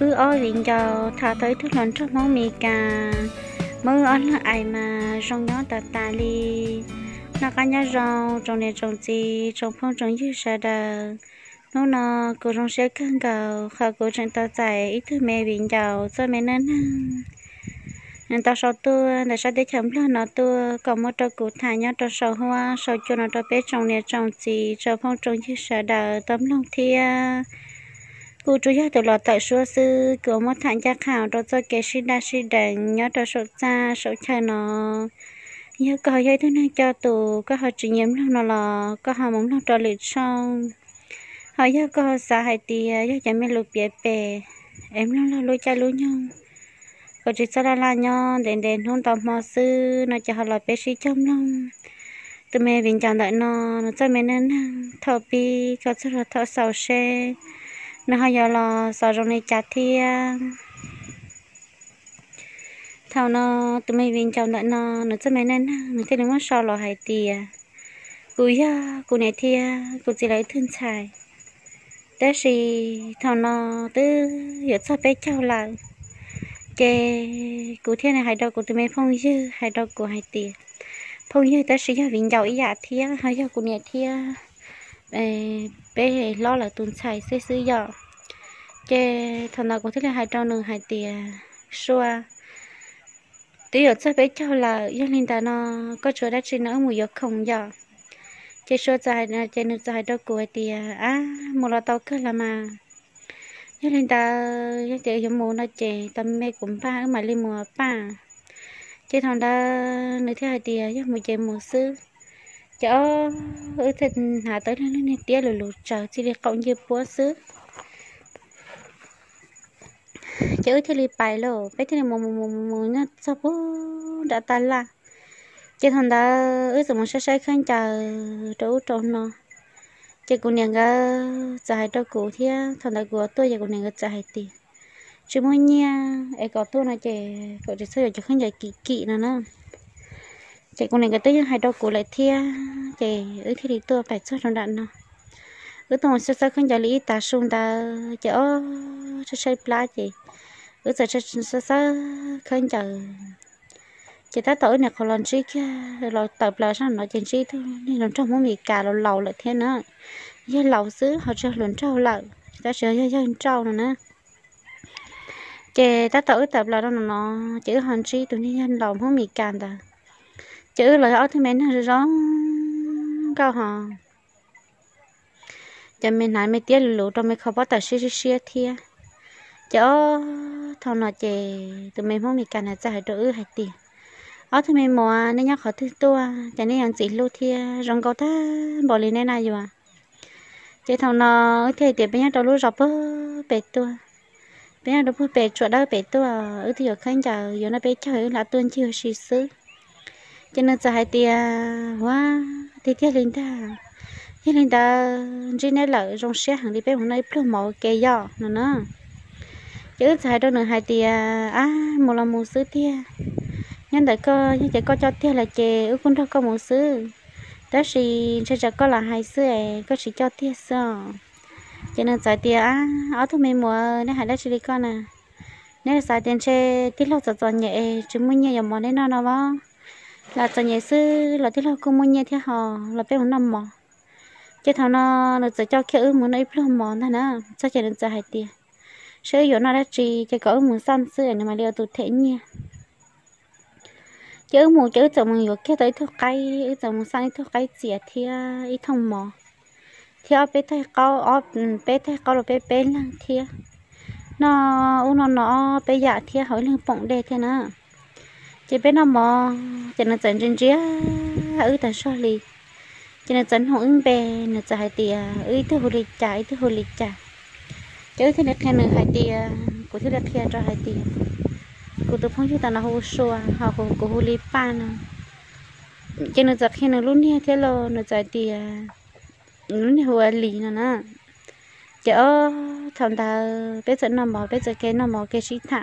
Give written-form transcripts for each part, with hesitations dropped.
mưa ơi liền cho thả tới thức lần trước món mì cà mưa ơi là ai mà rong nhó tà li nó cá nhá rong trồng này trồng gì trồng phong trồng như sao đờ nó cô rong sẽ căng cầu khao cô trên tao chạy ít thứ mẹ bình giàu cho mẹ nên tao sau tua để sao để chấm lo nó tua còn một trâu cụ thả nhá trâu sầu hoa sầu cho nó trâu bé trồng này trồng gì trồng phong trồng như sao đờ tấm lòng thia cô chú ý từ lọ tại số sư của một thằng gia khảo đó cho cái sĩ đàn nhớ cho số cha số cha nó nhớ có giấy thứ này cho tụ có họ chỉ nhiễm lòng nó là có họ muốn lòng trò lịch xong họ nhớ có họ xã hay tìa nhớ chẳng mấy lục bể bể em lòng là lôi cha lôi nhông có chỉ sao là nhon đèn hôn tò mò sư nó cho họ là bé sĩ trong lòng từ mẹ bình chọn đợi nó cho mẹ nên thọ pi có rất là thọ sầu xe nó hay giờ là sao trong này chặt thì thao nó tụi mình viên chồng đợi nó cho mấy nên mình thấy nó mất sao là hay tìa cô này thì cô chỉ lấy thân xài đó thì thao nó từ giờ sao bé cháu lại cái cô thế này hay đâu cô tụi mình phong dư hay đâu cô hay tìa phong dư đó thì giờ viên giàu ý dạ thì hay giờ cô này thì bé lo là tuần xài xứ giờ cái thằng nào cũng thích là hai trâu nương hai tìa xua tí ở chỗ bé cháu là gia đình ta nó có chỗ đã trên nó mùi gió không giờ cái xua dài là trên nước dài đâu của tìa một là tao cứ là mà gia đình ta gia đình giống mùa nó chè tâm mê cũng ba mà lên mùa ba cái thằng ta nữa theo hai tìa giống mùa chè mùa xứ cho ở thịt hạ tới lên này tía lụt trời chỉ để cộng như búa xứ chứ thì li bài lô bé thì mù nó sao bố đã tan la chứ thằng ta ước gì mà sẽ khăn chờ trâu trâu nó chứ cô nàng ga dài trâu cụ thì thằng ta của tôi giờ cô nàng ga dài tiền chứ mỗi nha ấy có tôi nó chỉ có chỉ xây cho khăn dài kỹ nữa chị cô nàng ga tới hai trâu cụ lại thia chị ước thì đi tôi phải cho thằng đạn nó ước tôi sẽ khăn dài lý ta sung ta chở sẽ pla chị ước sẽ khăn chờ chị ta tới này còn lần chi kia rồi tập là sao nói chuyện chi thôi nên lần trong món mì cà rồi lẩu lại thế nữa với lẩu xứ họ cho lần trâu lẩu ta sẽ cho trâu nữa chị ta tới tập là nó chữ hành chi tụi nhân lẩu món mì cà ta chữ lời ở thì mình là rón cao hò cho mình nói mấy tiếng lụt trong mấy khó bắt ta xí thia cho thằng nào chị tụi mình món mì cà này ra hai đứa hai tiền ở thì mình mua nên nhớ khó thứ tua cho nên ăn chỉ luôn thì rong câu ta bỏ lên đây này rồi chị thằng nó thì tiệm bây giờ đâu lúc rập bể tua bây giờ đâu bể chuột đâu bể tua ở thì ở khán giả giờ nó bể chơi là tuần chưa xí xứ cho nên giờ hai tia quá thì tiếc lên ta tiếc lên ta trên này là rong xe hàng đi bể hôm nay plum màu cây giò nữa chứ hai đứa nữa hai tia một là một sứ tia nhân đại cơ như chị có cho tia là chị ước cũng đâu có một sứ đó thì sẽ có là hai sứ có chỉ cho tia sao cho nên giải tia ở thôi mình mua nên hai đứa chỉ đi con à nếu là giải tiền xe tiết lâu giọt nhẹ chúng muốn nhẹ dòng mỏ đến nó bao là giọt nhẹ sứ là tiết lâu cũng muốn nhẹ theo họ là bé một năm mỏ chứ thằng nó sẽ cho kia ước muốn ấy plum mỏ thôi nữa cho chị đừng giải hai tia sử dụng nó đã chỉ cho cỡ một xăm xưa này mà liều tụt thể nha chứ một chữ chồng mình cái tới thuốc cây chồng sang thuốc cây chìa thì ít thông mỏ thì ở bên thấy câu ở bên thấy câu là bên lăng thì nó bây giờ thì hỏi lăng bọng đây thế nào chỉ bên nó mò chỉ là dẫn trên chia ở tại sao lì chỉ là dẫn hỗn bè là chạy thì thứ hồ lì chả chứ thế này khen nữa hai tia của thứ đặt khen cho hai tia của tôi phong chúng ta là hồ sô họ của hồ lý pan cho nó giật khen nữa luôn nha thế lo nó chạy tia luôn hồ lì nè chở thằng ta bây giờ nó mò bây giờ cái nó mò cái xí thẳng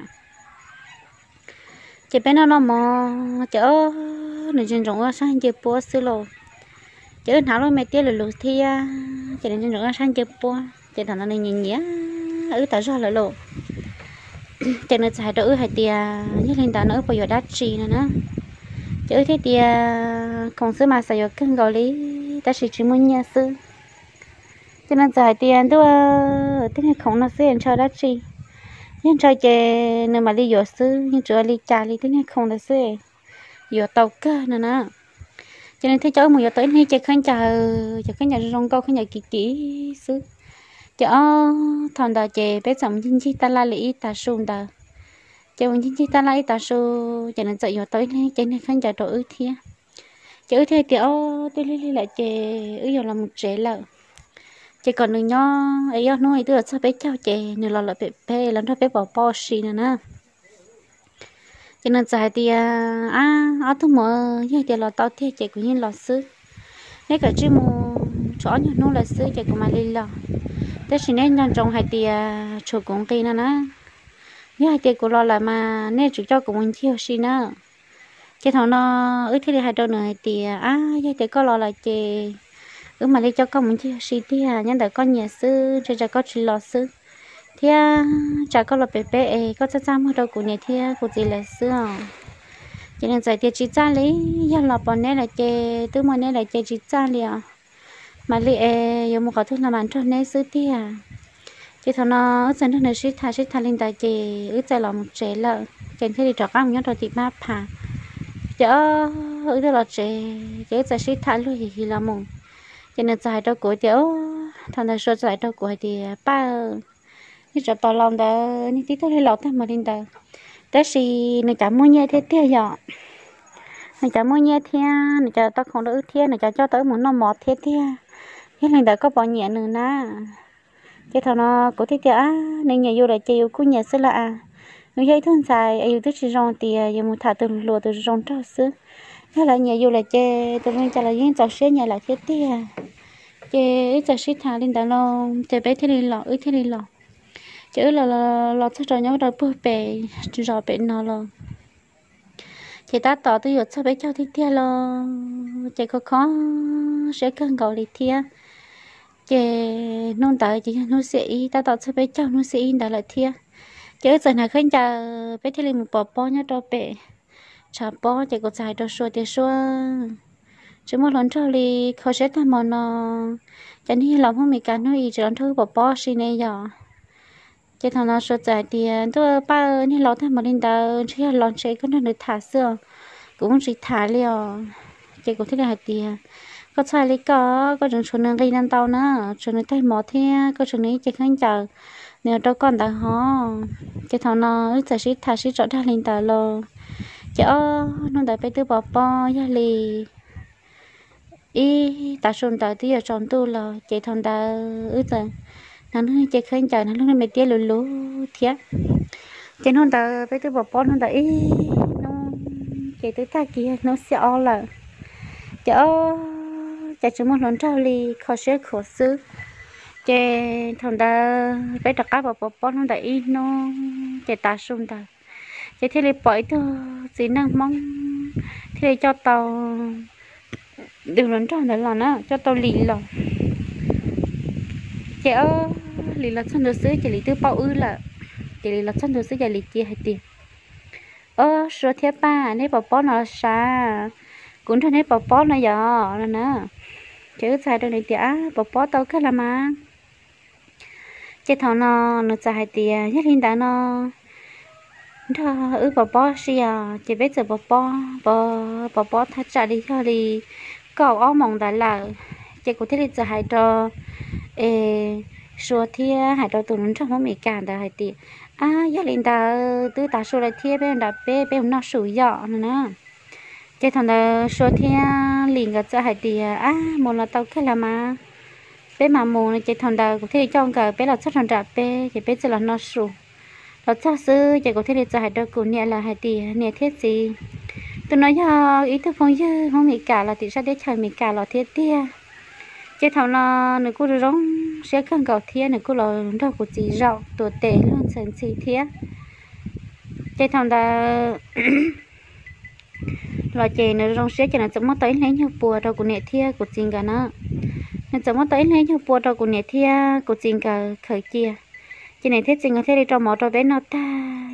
chỉ bên nó mò chở nó trên rộng sang chơi búa xí lô chở tháo luôn mấy tia là lụt thì chỉ nên trên rộng sang chơi búa chỉ thằng nó nhìn nhé ở tại sao lại lộ cho nên chạy đỡ hay tia như linh đã nữa bây giờ đắt chi nữa chứ thế tia không xứ mà xài cân gọi lý ta chỉ muốn nhà xứ cho nên chạy tiền tôi thế này không nó sẽ cho đắt chi nhưng cho chè nếu mà đi vô xứ nhưng chưa đi trà đi thế này không là sẽ vô tàu cơ nữa nè cho nên thấy cháu một giờ tới nay chạy khăn chờ nhà rong câu khăn nhà kỹ xứ cho thằng đó chè bé chồng chính trị ta la lý ta sung ta chè chính trị ta la lý ta su cho nên chạy vô tới nay chạy này khăn chờ đồ ư thia chữ thế thì tôi lấy lại chè ư giờ là một trẻ lợ chè còn đừng nho ấy nói tôi là sao bé cháu chè nếu là bé làm thôi bé bỏ bỏ xì nữa nè cho nên chạy thì ở thu mờ như thì là tao thế chè cũng như là sư nếu cả chứ mua chó như nó là sư chè cũng mà lên lò thế chỉ nên nhân trong hai tia chụp cũng kia nè nè như hai tia của lo là mà nên chủ cho cũng muốn chiều xí nữa cái thằng nó ước thì hai đôi nữa thì như thế có lo là chè mà đi cho con muốn chiều xí thì nhân đời con nhà sư cho có chỉ lo sư thì chả có là bé có chắc chắn mua đâu của nhà thì của gì là sư cho nên giải thì chỉ ra lấy giờ là bọn này là chè từ mọi này là chè chỉ ra liền mà li giờ một cái thứ là bán cho nên sư thì cái thằng nó dần dần nó sẽ thay lên tại chè ước chạy là một chè lợ chè thì cho các nhóm rồi thì má phà chớ ước là chè chè sẽ thay luôn thì là một cho nên giải đâu của chớ thằng này số giải đâu của thì ba như cho tao lòng đó như tí tôi lọt thêm mà lên đó thế thì người ta mua nhẹ thế thế giờ người ta mua nhẹ thế người ta tao không được thế người ta cho tới muốn nó mọt thế thế thế này đã có bao nhẹ nữa nè cái thằng nó có thế thế nên nhà yêu là chơi cũng nhà xưa là người dây thôn xài yêu thích chỉ rong thì giờ một thả từ lùa từ rong trâu xưa thế là nhà yêu là chơi từ bên cha là những trò xe nhà là thế thế chơi ít trò xe thả lên đó lo chơi bé thế đi lọ ít thế đi lọ chứ là cho trò nhau đâu bơ bể trò bể nó lo chị ta tỏ tôi giờ sao bé cho thích thia lo chị có khó sẽ cần gọi đi thia chị nôn tại chị nôn sĩ ta tỏ sao bé cho nôn sĩ đã lại thia chứ giờ này khơi chờ bé thia một bò nhá cho bể chả bò chị có xài đồ xua thì xua chứ một lần cho đi khó sẽ tham mòn nó chẳng như lòng không mình cả nói chỉ lần thứ bò xí này giờ cái thằng nó sốt dài thì tôi ba như lót thêm một linh đào chỉ là lót chế có nên được thả xưa cũng chỉ thả liều cái cũng thích là thì có sai lấy có trường số năng gây nên tao nữa trường này thay mỏ thế có trường này chỉ khăn chờ nếu đâu còn đã ho cái thằng nó giờ chỉ thả chỉ rõ ra linh đào lo chợ nó đã phải từ bỏ bo gia lì ý ta xuân ta thì ở trong tu là cái thằng ta giờ nó chơi khơi trời nó lúc này tia lù thiệt cái nó ta bây giờ bỏ nó ta ý nó cái thứ ta kia nó sợ là chở chúng một lần trao li khó sẽ khổ sư cái thằng ta bây giờ cá bỏ nó ta ý nó cái ta sung ta cái thế này bỏ thôi chỉ năng mong thế cho tàu đừng lần trao nữa là nó cho tàu lì là chợ lì là chân đồ sứ chỉ lì tư bao ư là chỉ lì là chân đồ sứ chỉ lì chia hay tiền số thế ba này bỏ nó xa cũng cho này bỏ nó giờ là nè chứ xài đâu này tía bỏ tao cái là mà cái thằng nó xài tiền nhất hiện tại nó bỏ xí à chỉ biết giờ bỏ thắt chặt đi thôi đi cậu áo mỏng đã là chỉ có thể là xài cho số thia hải đầu tụi nó trong mỗi cả đã hải tiệt giờ lên ta tư ta số lại thia bên đã bên nó sủi dọ nữa cái thằng đó số thia liền gặp cho hải tiệt một là tao cái là mà bên mà mù này cái thằng đó có thể cho cả bên là chắc thằng đã bên cái bên là nó sủi nó chắc sư chỉ có thể cho hải đầu của nhẹ là hải tiệt nhẹ thiết gì tụi nó giờ ý thức phong dư không bị cả là thì sao để trời mình cả là thiết tia cái thằng nó người cô rong sẽ cần cầu thiên này cô là đâu có gì rau tổ tệ luôn sần xì thiên cái thằng đó là chè nó rong sẽ cho nó chấm mất tới lấy nhiều bùa đâu của nẹt thiên của chính cả nó chấm mất tới lấy nhiều bùa đâu của nẹt thiên của chính cả khởi kia cái này thế chính là thế đi cho mỏ cho bé nó ta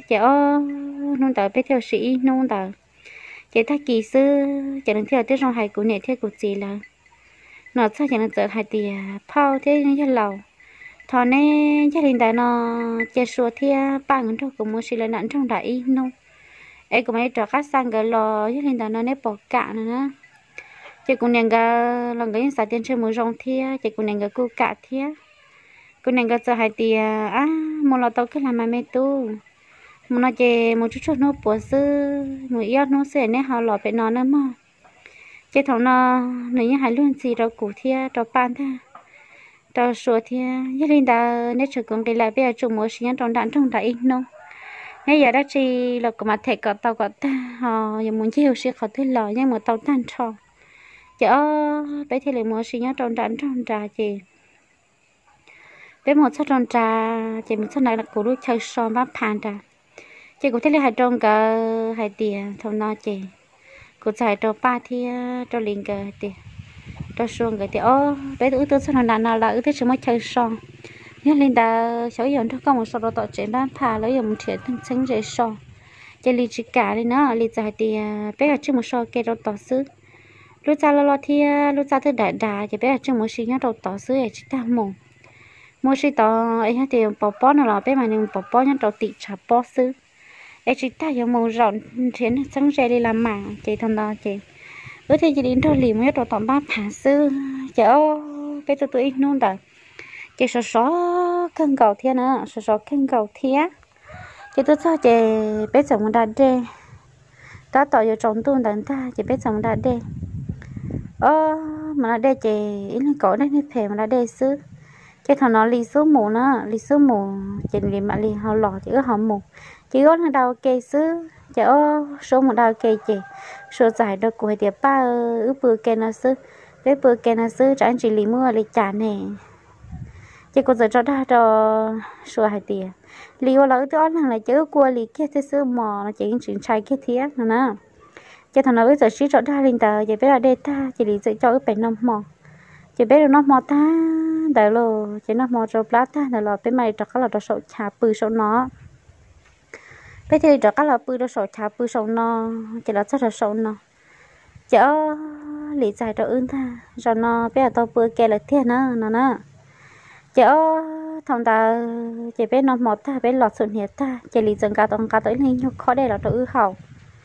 chị ô nông tờ biết theo sĩ nông tờ chị ta kỳ sư chị đừng theo tới trong hai của nè theo của chị là nó sao chị nó sợ hai tiền phao thế như lầu thọ nè gia đình ta nó chị sửa theo ba người thôi cũng muốn xí lại nặng trong đại nông ấy cũng mấy trò khác sang cái lò gia đình ta nó nếp bỏ cả nữa chị cũng nhận cái lần cái sao tiền chơi mua rong theo chị cũng nhận cái cu cả theo cũng nhận cái sợ hai tiền một lò tàu cứ làm mà mẹ tu một nó chơi một chút nó bổ sư một ít nó sẽ nè họ lọt phải nó nữa mà chơi thằng nó nếu như hai luôn gì đâu cụ thia đâu pan thế đâu sửa thia gia đình ta nếu chỉ cần cái lại bây giờ chung một xíu trong đạn trong đại nông bây giờ đó chỉ là có mặt thể có tàu có ta họ giờ muốn chiều sẽ khó thứ lò nhưng mà tàu tan trò chợ bây thì lại một xíu trong đạn trong trà chị bây một số trong trà chị một số này là cụ đôi chơi son bắp pan trà chị cũng thấy là hai trong cả hai tiền thằng nó chị cũng chạy cho ba thì cho liền cái tiền cho xuồng cái tiền bé tụi tôi sao nào là ước chỉ mới chơi son nhớ lên đã sáu giờ nó có một số đồ tọt trên bán phà lấy một thiệt thân sinh dễ son chơi liền chỉ cả đi nữa liền chạy thì bé là chưa một số cái đồ tọt xứ lúc ra lo thì lúc ra thứ đại đà thì bé là chưa một xí nhá đồ tọt xứ ấy chỉ ta mồm một xí tọt ấy thì bỏ bó nó là bé mà nhưng bỏ bó nhá đồ tị chả bó xứ ấy chị ta giống màu rộng trên sáng xe đi làm mảng chị thằng đó chị thì chị đến thôi liền mới đồ tóm ba phá sư chợ cái tụi nôn đó chị số cân cầu thiên nữa số cân cầu thiên chị tôi cho chị biết chồng đã đê ta tỏ vô trong tuần đàn ta chị biết chồng đã đê mà nó đê chị ít có đấy nên phê mà nó đê sư cái thằng nó lì số mù nó lì số mù chị liền mà liền họ lò chị ước họ mù chị có đào cây sư chợ số một đào cây chị số dài đôi của tiệp ba ước bự cây nó sư cái bự cây nó sư chẳng chỉ lì mưa lì chả nè chị có giờ cho đa cho số hai tiền lì vào là tôi là chữ của lì kia thế sư mò nó chỉ chuyện trai kia thiết nữa nè chị thằng nó bây giờ chỉ cho đa linh tờ chị biết là đây ta chị lì sẽ cho ước bảy năm mò chị biết được nó mò ta đại lô chị nó mò cho plát ta đại lô bên mày cho các là cho sổ chả bự sổ nó bây giờ cho các là bự cho sổ chả bự sổ nó chỉ là rất là sổ nó chở lý giải cho ơn ta cho nó bây giờ tao bự kẹt là thiên nó nè chở thằng ta chỉ biết nó mò ta biết lọt sụn hiệt ta chỉ lý dừng cả tông cả tới này nhóc khó đây là cho ư hậu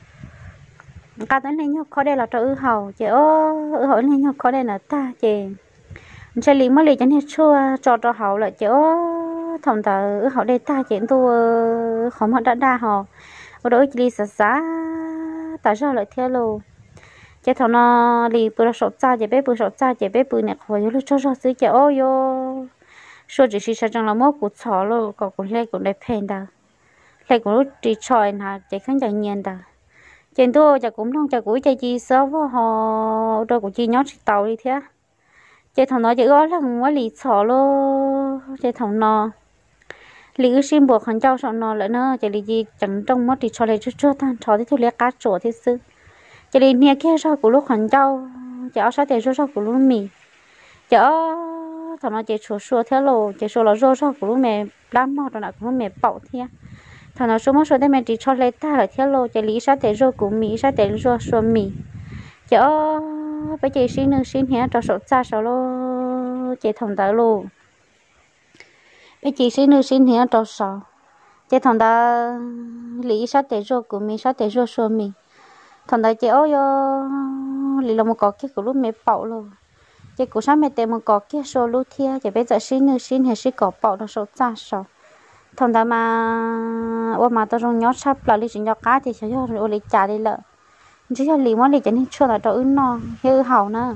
cả tới này nhóc khó đây là cho ư hậu chở ư hậu này nhóc khó đây là ta chỉ chơi lý mới lý cho nên chua cho hậu là chở thằng ta họ đây ta chuyện tôi không họ đã đa họ ở đó chỉ sợ xa tại sao lại theo luôn cái thằng nó đi bữa sốt cha chỉ biết bữa sốt cha chỉ biết bữa này khỏi lúc cho xí chỉ ôi yo số chỉ sợ rằng là mất cột sọ luôn còn cột lên cột đẹp phèn đâu lên cột chỉ chọi nè chỉ khán giả nhìn đâu chuyện tôi chỉ cũng không chỉ cũng chỉ chi sớm họ đâu cũng chỉ nhót tàu đi thế cái thằng nó chỉ gói là không có lì sọ luôn cái thằng nó lý xin buộc hắn cháu sợ nó lại nữa chỉ lý gì chẳng trong mất thì cho lấy chút tan cho thì thôi lấy cá chỗ thì sư chỉ lý nia kia sao của lúc hắn cháu cháu sao để sao của lúc mì cháu thằng nó chỉ số theo lô chỉ số là sao của lúc mẹ làm mò rồi là của mẹ bảo thế thằng nó số mất số để mẹ chỉ cho lấy ta là theo lô chỉ lý sao để của mì sao để số mì cháu bây giờ xin hết cho số xa số lô chỉ thằng ta lô bây chị xin hiểu trâu sò cái thằng ta lý sát để rồi của mình sát để rồi xua mình thằng ta chị ơi lý là một cọ kia của lúc mẹ bảo luôn chị của sao mẹ tìm một cọ kia xô lúc kia chị bây giờ xin hay xin cọ bảo nó số xa sò thằng ta mà mà tao trong nhót sắp là lý chuyện nhót cá thì sẽ cho lý trả đi lợ chứ cho lý món lý cho nên chua là trâu ưn no hư hậu nữa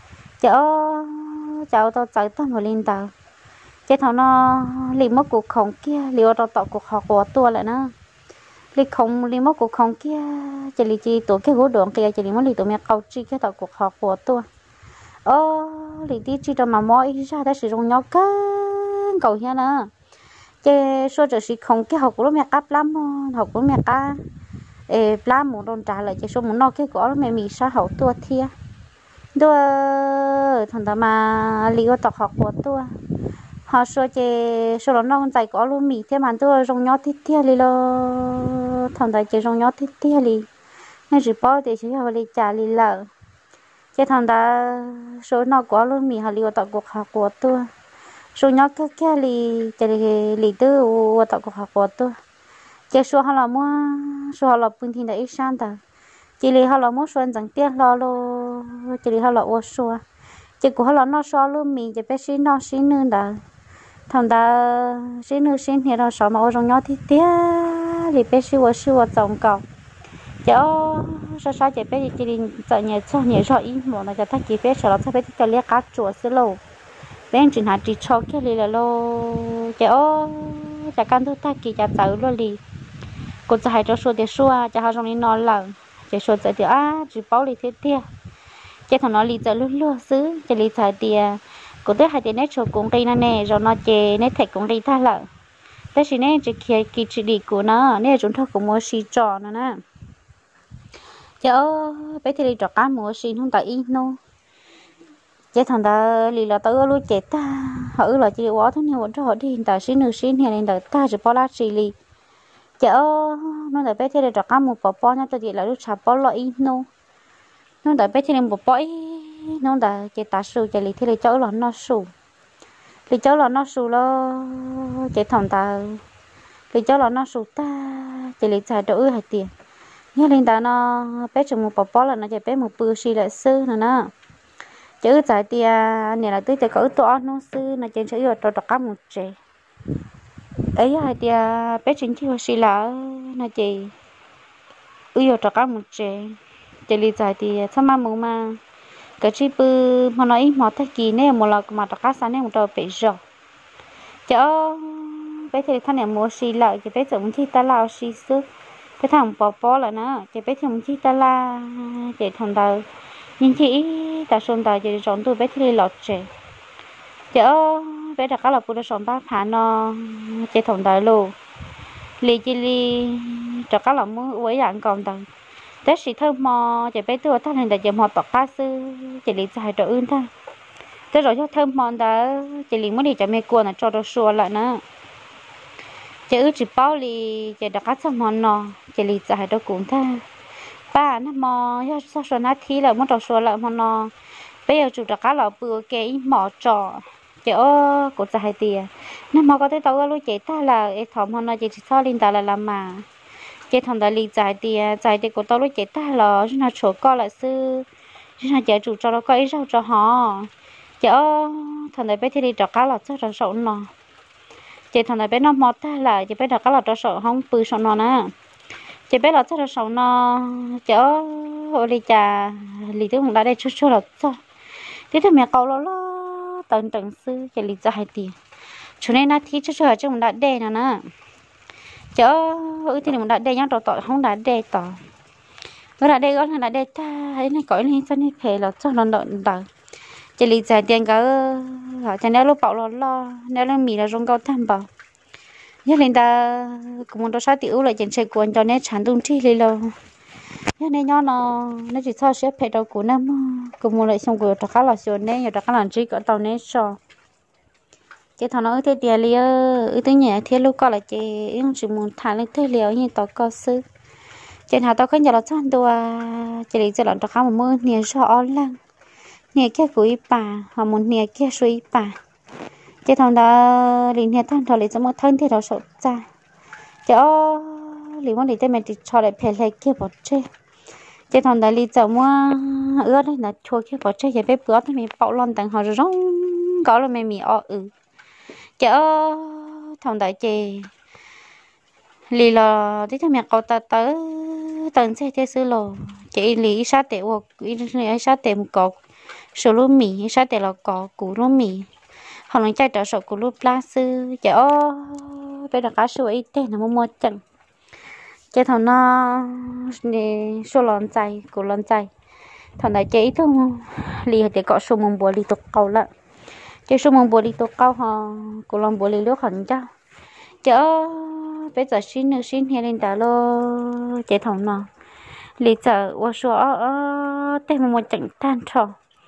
cháu tao chạy tao một linh tao cái thằng nó liền mất cuộc khổng kia liệu tao tạo cuộc họp của tôi lại nữa liền mất cuộc khổng kia chỉ li chi tổ cái gỗ đường kia chỉ li mất li tổ mẹ cầu chi cái tạo cuộc họp của tôi li tí chi cho mà mỗi ra đã sử dụng nhau cá cầu nha nữa cái số giờ sử không cái học của mẹ cáp lắm học của mẹ cá làm một đòn trả lại cái số muốn nó cái của mẹ mì sa hậu tôi thia tôi thằng ta mà li có tạo học của tôi họ số chế số nó con dạy có luôn mì thế mà tôi rong nhót thít thia li lo thằng đại chế rong nhót thít thia li nên chỉ bảo để chỉ họ li trả li lợ chế thằng đã số nó có luôn mì họ li ở tại cuộc học của tôi số nhót cái li chế li tư ở tại cuộc học của tôi chế số họ là mua số họ là bình thường đã ít sang ta chỉ li họ là mua số chẳng tiền lo lo chỉ li họ là ô số chỉ của họ là nó số luôn mì chế bé xin nó xin nữa đã thằng ta xin nữa xin thì nó sợ mà rong nhót thì tiếc thì bé siêu trồng cầu cháu sao chị bé chỉ đi chợ nhà cho nhà cho ít một là cho thằng chị bé sợ nó bé cho liếc cá chuột xí lâu bé chỉ hạt chỉ cho cái này là lô cháu chả can thức thằng chị chả tự luôn đi côจะให้เจ้าชัวเดี๋ยวชัวจะหาตรงนี้นอนหลังจะชัวจะเดี๋ยวchỉ bảo đi thế tiếcจะthằng nó đi chợ luôn xứจะđi chợเดียcô tới hai tiền nét cho cũng đi nè rồi nó chè nét thạch cũng đi thay lợ thế chỉ nè chỉ kia kỳ chỉ đi của nó nè chúng ta cũng mua xì trò nữa nè chứ bé thì đi trò cá mua xì không tại in đâu chứ thằng ta lì là tới luôn chết ta họ là chỉ quá thôi nhưng vẫn cho họ đi tại xí nữa xí này nên đợi ta chỉ bao lá xì lì chứ nó tại bé thì đi trò cá mua bỏ nhá tôi chỉ là lúc chả bỏ loại in đâu nó tại bé thì đi bỏ nó đã chỉ ta sưu chỉ thì lấy cháu là nó sưu lấy cháu là nó sưu lo chỉ thằng ta lấy cháu là nó sưu ta chỉ lấy xài đỡ hai tiền nhưng linh ta nó bé chừng một bó là nó chỉ bé một bữa xì lại sư nữa nè chứ xài tiền này là tới chỉ có to nó sư nó chỉ sẽ yêu cho cá một trẻ ấy hai tiền bé chừng chưa xì là nó chỉ yêu cho cá một trẻ chỉ lấy xài tiền sao mà cái chi bự mà nói mà thay kỳ nè một lần mà tất cả sáng nè một đầu bị rò chớ bé thì thằng này mua xì lại thì bé giống chi ta lao xì sức cái thằng bò là nó thì bé giống chi ta la thì thằng đầu nhưng chỉ ta xuân đầu thì chọn tôi bé thì lọt trẻ chớ bé tất cả là phụ được chọn ba phá nó thì thằng đầu luôn lì chi lì tất cả là mua uống dạng còn đầu thế chỉ thơm mò chỉ biết tôi thằng này là chỉ mò tọt cá sư chỉ lấy xài đồ ươn thôi thế rồi cho thơm mò đó chỉ lấy mới đi cho mẹ cuốn là cho đồ xua lại nữa chỉ chỉ bao lì chỉ đặt cá xong mò nọ chỉ lấy xài đồ cuốn thôi ba nó mò cho sao số nát thì là muốn đồ xua lại mò nọ bây giờ chủ đặt cá là bừa cái mò trò chỉ cũng xài tiền nó mò có thể tao luôn chỉ ta là cái thòng mò nọ chỉ sao linh ta là làm mà cái thằng đại lý giải thì của tao lúc chết ta là nó chỗ co lại sư nó giải chủ cho nó có ý sao cho họ chở thằng đại bé thì đi trọ cá là rất là sợ nó chị thằng đại bé nó mót ta là chị bé trọ cá là cho sợ không bự sợ nó nè chị bé là rất là sợ nó chở hồi đi trà lý thứ đã đây chút là sao thế thì mẹ cậu nó tận tận sư chị lý giải thì cho nên là thì chút ở trong đã đè nè chớ thì mình đã đe nhau tỏ không đã đe tỏ nó đã đe gọi là đã đe ta ấy này cõi lên cho nên phải là cho nó đợi đợi chỉ lý giải tiền cả họ cho nên lúc bảo lo nếu là mì là rong cao tham bảo nhất là ta cũng muốn đồ sát tiểu lại chuyện chơi cuốn cho nên chán tung chi lên lâu nhất nên nó chỉ so xếp phải đầu của năm cũng muốn lại xong của tất cả là xuyên nên tất cả là chỉ có tàu nên so chị thằng nó thế tiền liêu tới nhà thế lúc coi là chị em chỉ muốn thả lên thế liêu như tao có sư chị nào tao có nhà là chọn đồ chị đi chơi là tao khám một mưa nhà sợ lăng nhà kia cuối bà hoặc một nhà kia suy bà chị thằng đó liền nhà thằng thằng lấy cho một thân thì nó sợ ra chị liền muốn đi tới mình thì cho lại phải lại kia bỏ chơi chị thằng đó đi chợ mua ướt đấy là chua kia bỏ chơi vậy bé bữa thì mình bảo lon tặng họ rong có là mày chở thằng đại chị lì là tí thằng mẹ cậu ta tới tận xe thế xứ lò chị lì sát tệ hoặc ý sát tệ một cọc số lúa mì sát tệ là cọc củ lúa mì họ nói chạy trở sổ củ lúa lá sư chở bây giờ cá sấu ít tên là mua chừng chở thằng nó số lon chạy củ lon chạy thằng đại chị thôi lì thì có số mông bùa lì tục cầu lận chơi số mông bùa đi tô cao họ cô làm bùa đi nước hẳn cho chở bây giờ xin hè lên đá lô chơi thòng nọ lý giờ qua số tên một trận tan trò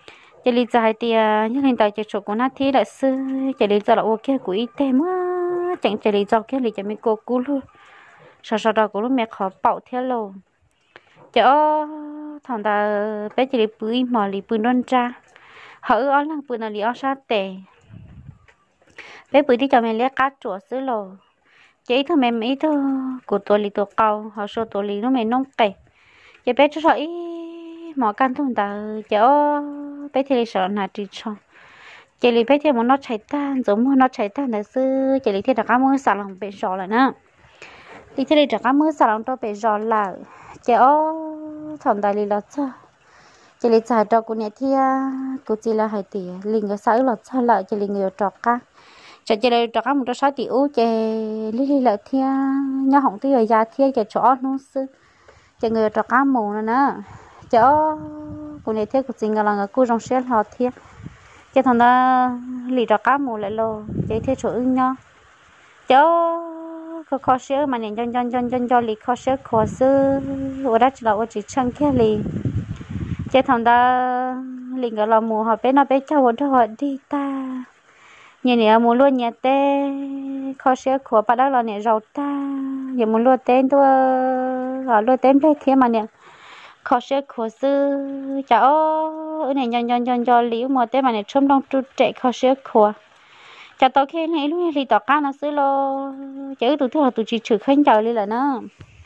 chỉ lý giải thì như hiện tại chỉ số của nó thì là sư chỉ lý giải là ok của y tế mà chẳng chỉ lý giải cái lý giải mình cô cú luôn sau đó của lúc mẹ khó bảo theo luôn cho thằng ta bé chỉ lý bưởi mà lý bưởi non cha hở ở lăng bưởi là lý ở sát tệ bé bưởi đi cho mẹ lấy cá chuột xứ lô chỉ thôi mẹ mấy thôi của tôi lý tôi cao họ số tôi lý nó mẹ nông tệ chỉ bé cho sợ mỏ căn thằng ta cho bé thì sợ là chỉ cho chỉ lý bé thì muốn nó chạy tan giống muốn nó chạy tan là sư chỉ lý thì đặt cá mưa xả lòng bé sợ là nữa lý thì đặt cá mưa xả lòng cho bé sợ là cho thằng ta lý là sao chỉ lý giải cho cô này thì cô chỉ là hai tỷ linh cái sáu là sao lại chỉ linh người trọc cá chỉ là trọc cá 160 tỷ u chỉ lý là thì nhà hỏng thì ở nhà thì chỉ cho nó sư chỉ người trọc cá mù nữa cho cô này thì cô chỉ là người cô trong xe họ thì chỉ thằng ta lý trọc cá mù lại lo chỉ thì chỗ ứng nhau cho có khó xíu mà nên cho lý khó xíu khó sư ở đó chỉ là ở chỉ chân kia lý chỉ thằng ta liền cái là mù họ bé nó bé cháu họ đi ta như này mù luôn nhà tê khó xíu khó bắt đầu là này rau ta giờ mù luôn tên tôi họ luôn tên đây kia mà nè khó xíu khó sư cháu ở này cho lý mà tên mà này chôm đông chút trẻ khó xíu khó chả tao khi này lúc này tao cá nó xứ lo chứ tụi là tụi chỉ trừ khánh trời đi là nó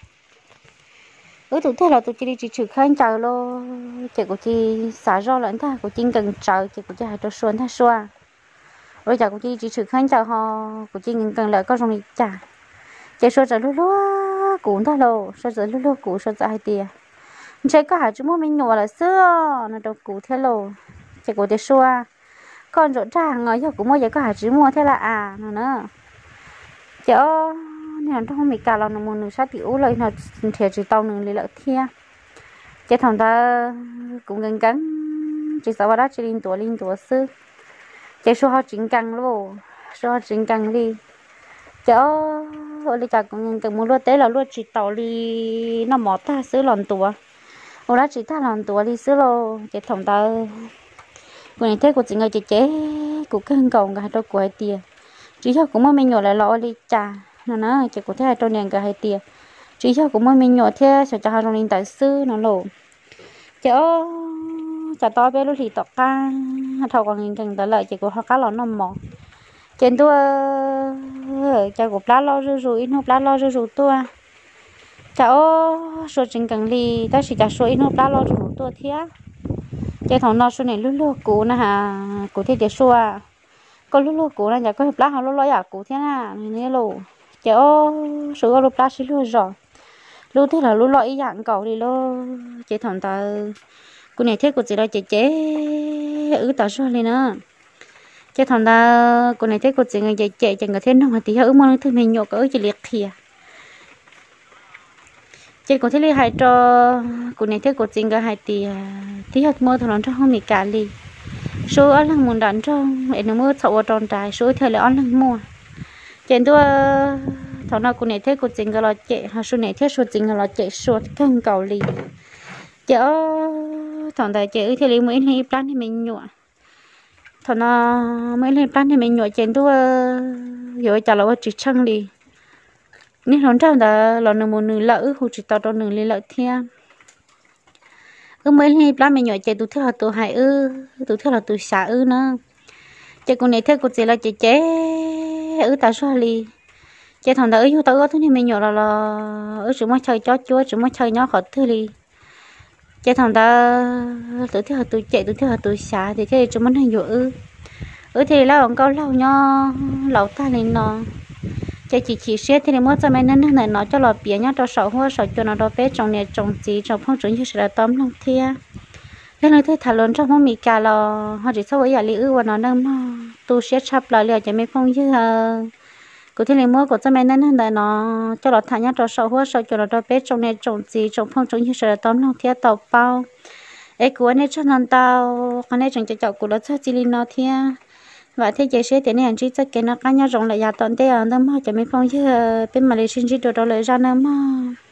tụi là tụi chỉ trừ khánh trời lo chỉ của chị xả rau lẫn ta của chị cần trời chỉ của chị hai trâu xuân ta xoa rồi chả của chị chỉ trừ khánh trời họ của chị cần lợi có trong này chả chỉ xoa trời lúa cũng ta lo xoa trời lúa cũng xoa trời hai tia chỉ có hai chú mua mình nhổ là xưa nó đâu cũng thế lo chỉ của chị xoa con rộn ràng ngồi giờ cũng mua giờ có hạt chỉ mua thế là nó nữa chợ này nó không bị cả lòng nó mua nửa sát tiểu lợi nó thiệt chỉ tàu nửa lợi thia chứ thằng ta cũng gần cắn chỉ sợ vào đó chỉ linh tuổi sư chỉ số họ chính căng luôn số họ chính căng đi chợ ở đây chả cũng cần mua luôn tế là luôn chỉ tàu đi nó mỏ ta xứ lòn tuổi ở đó chỉ ta lòn tuổi đi xứ luôn chỉ thằng ta cô này thấy cô chỉ người chế cô cân cầu cả đôi của tiền chỉ cho cũng mới mình nhỏ lại lo đi trà nó chỉ có thấy đôi nền cả hai tiền chỉ cho cũng mới mình nhỏ thế sẽ cho hai đôi nền tại sư nó lộ chợ to bé lúc thì tọt ca thầu còn hình thành tới lại chỉ có họ cá lò nằm mỏ trên tôi chợ của lá lo rồi ít hộp lá lo rồi tôi chợ số trình cần đi ta chỉ chợ số ít hộp lá lo rồi tôi thế cái thằng nó số này lúa cũ nè hà cũ thì để xua có lúa cũ này nhà có hộp lá họ lúa giả cũ thế nào này lù chứ số lúa lá xí lúa rồi lúa thế là lúa ý dạng cầu đi lô cái thằng ta cô này thế cô chỉ là chế tạo số lên nữa cái thằng ta cô này thế cô chỉ người chế chẳng có thế nào mà tí hơi mong thứ mình nhổ cỡ chỉ liệt kìa chị có thể lấy hai cho cô này thế cô chính cái hai tí hạt mơ thằng nó không bị cả đi số ở lăng muốn đánh trong em nó mơ sầu tròn trái số thời là ở lăng mua trên tôi thằng nào cô này thế cô chính cái là chị hay số này thế số chính cái là chị số cân cầu đi chợ thằng đại chị thì lấy mấy lấy plan thì mình nhọ thằng nào mấy lấy plan thì mình nhọ trên tôi rồi trả lại chỉ chăng đi nên hôm trước là lần một nửa lỡ hồ chỉ tao cho nửa lỡ theo mấy ngày plan mình nhỏ chạy tụi theo là tụi hai tụi theo là tụi xả nữa chạy con này theo con chỉ là chạy chế tại sao li chạy thằng đó tao có thứ này mình nhỏ là chúng mới chơi chó chúa chúng mới chơi nhỏ khỏi thứ li chạy thằng đó tụi theo là tụi chạy tụi theo là tụi xả thì cái chúng mới hay nhỏ thì là ông câu lâu nho lâu ta lên nó chỉ xét thì mới cho mấy nên này nó cho lọt biển nhá cho sầu hoa sầu cho nó đó bé trồng này trồng gì trồng phong trồng như sẽ là tóm lòng thia thế này thấy thà lớn trong phong mì cà lò họ chỉ sau ấy là liu và nó đang tu xét chắp lại liền cho mấy phong như cụ thể là mới của cho mấy nên này nó cho lọt thà nhá cho sầu hoa sầu cho nó đó bé trồng này trồng gì trồng phong trồng như sẽ là tóm lòng thia tàu bao ấy của này cho non tàu con này trồng cho chậu của nó cho chỉ nó thia và thế giới sẽ thế này anh chỉ cho cái nó cá nhau rộng lại nhà toàn thế ở đó mà cho mấy phong chứ bên mà lấy xin chỉ đồ đó lấy ra nữa mà